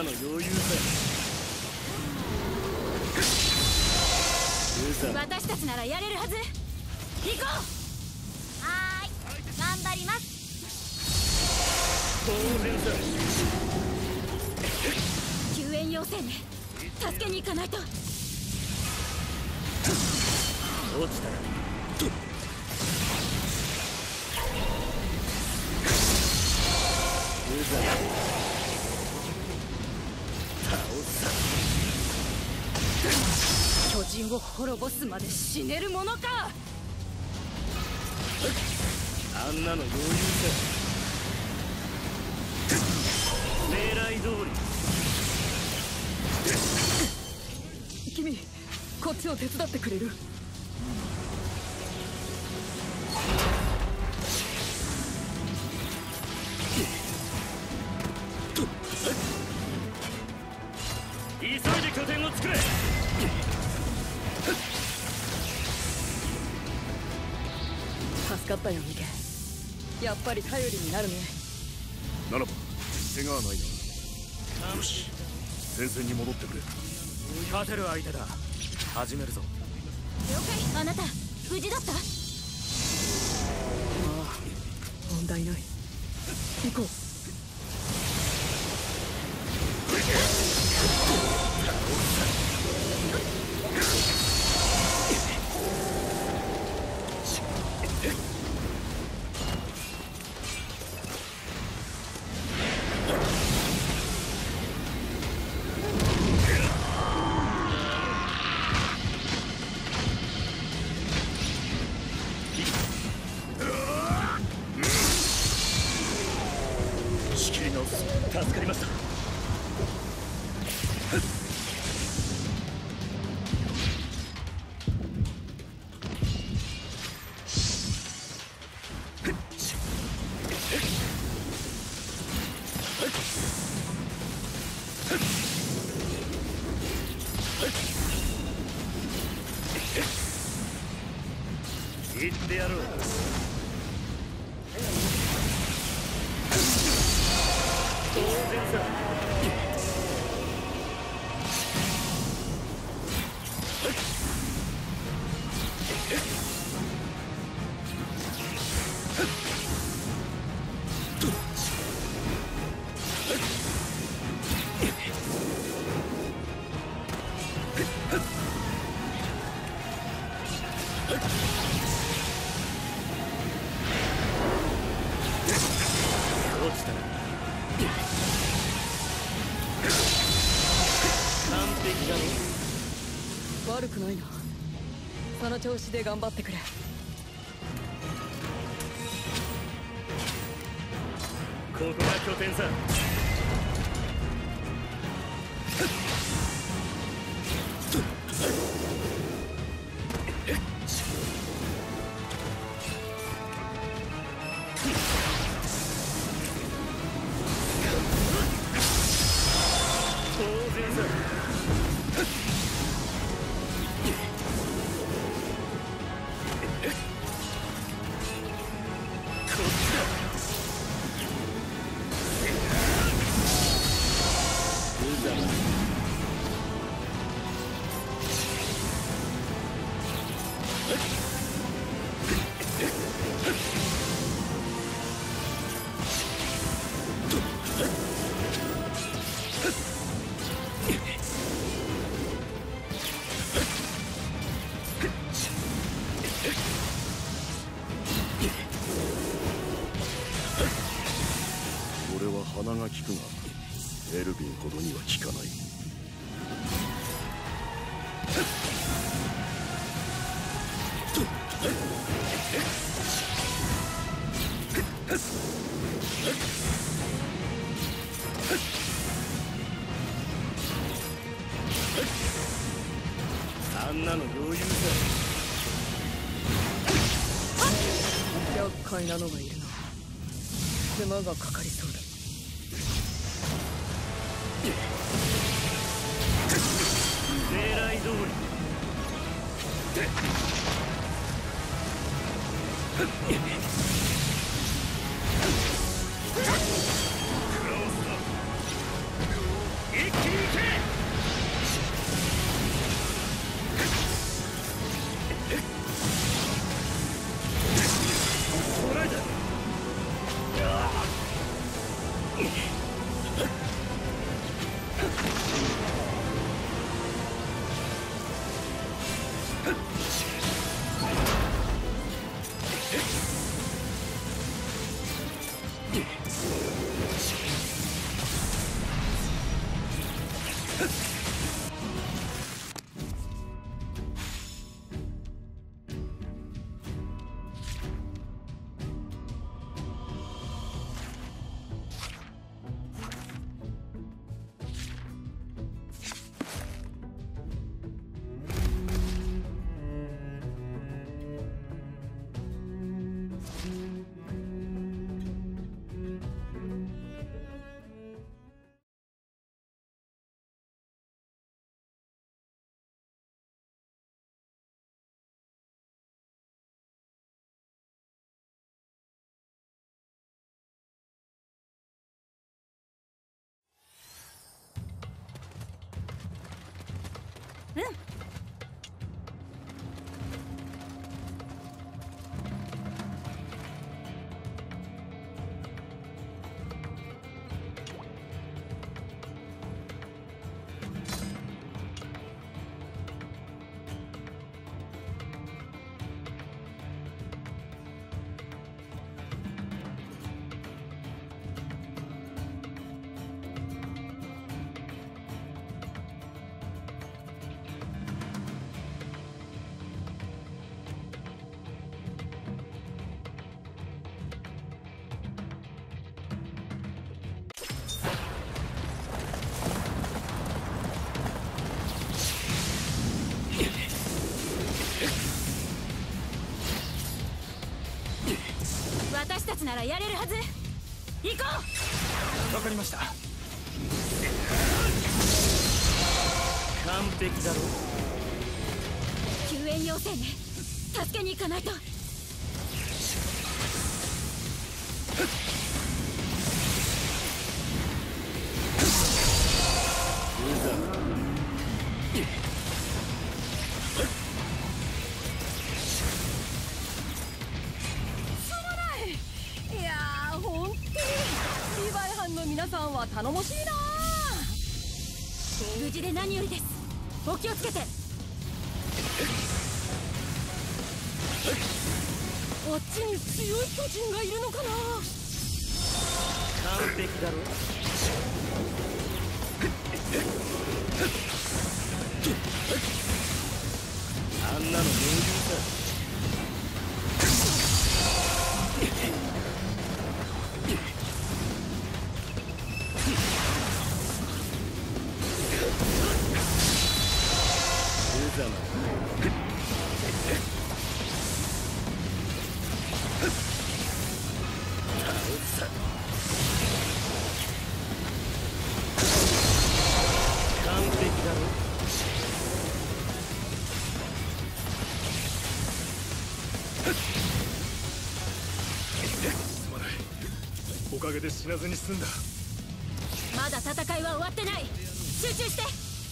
なの余裕さ。 私たちならやれるはず。行こう。はーい、頑張ります。 当然さ。 救援要請ね。助けに行かないと。 落ちたら巨人を滅ぼすまで死ねるものか。 あんなの余裕さ。狙い通り。 君、こっちを手伝ってくれる？ 急いで拠点を作れ。 助かったよ、ミケ。やっぱり頼りになるね。 ならば手がないな。よし、前線に戻ってくれ。 勝てる相手だ。始めるぞ。 了解。あなた無事だった？ああ、問題ない。行こう。 仕切り直す。助かりました。行ってやろう。当然さ。落ちたら完璧だろ。 悪くないな。その調子で頑張ってくれ。 ここが拠点さ。当然さ。 俺は鼻が利くがエルヴィンほどには効かない。 あんなの余裕さ。 厄介なのがいるな。手間がかかりそうだ。 狙い通り。い私たちならやれるはず。行こう。 わかりました。 完璧だろ。 救援要請ね。助けに行かないと。 いやー、本当にリヴァイ班の皆さんは頼もしいな。 無事で何よりです。お気をつけて。 あっちに強い巨人がいるのかな。 完璧だろ。あんなの余裕さ。完璧だろ。 すまない。おかげで死なずに済んだ。 まだ戦いは終わってない。集中して。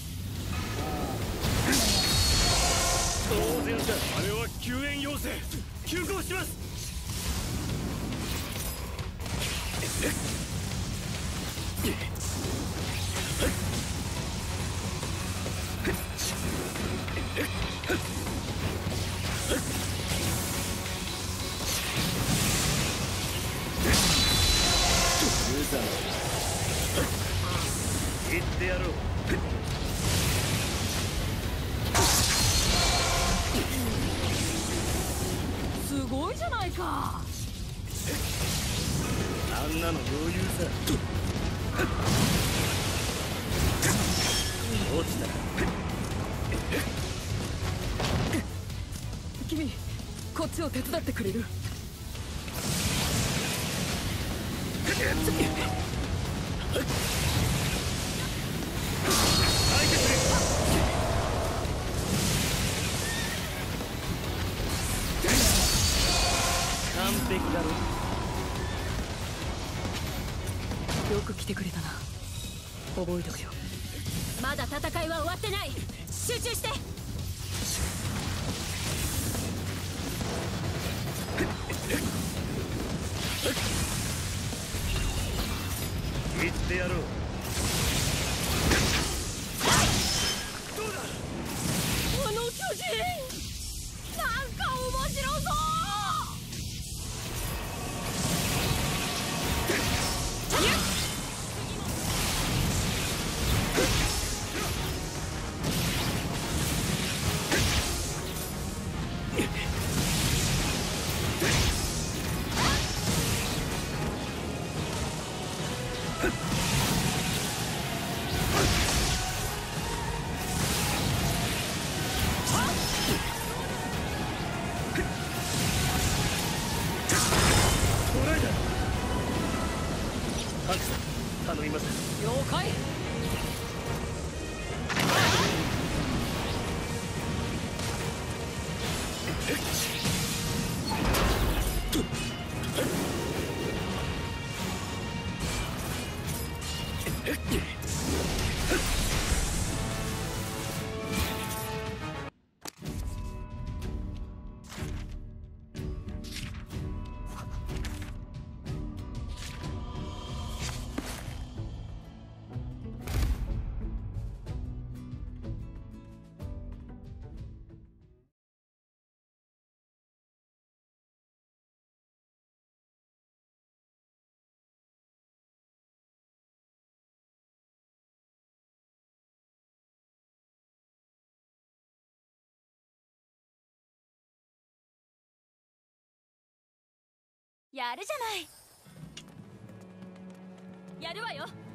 当然だ。 あれは救援要請。 急行します。言ってやろう。 すごいじゃないか。 あんなの余裕さ。落ちたら君、こっちを手伝ってくれる？ 完璧だろ。 よく来てくれたな。覚えとくよ。 まだ戦いは終わってない。集中して。 言ってやろう。 あの巨人、なんか面白そう。 ハンクさん、頼みます。 了解。 やるじゃない。やるわよ。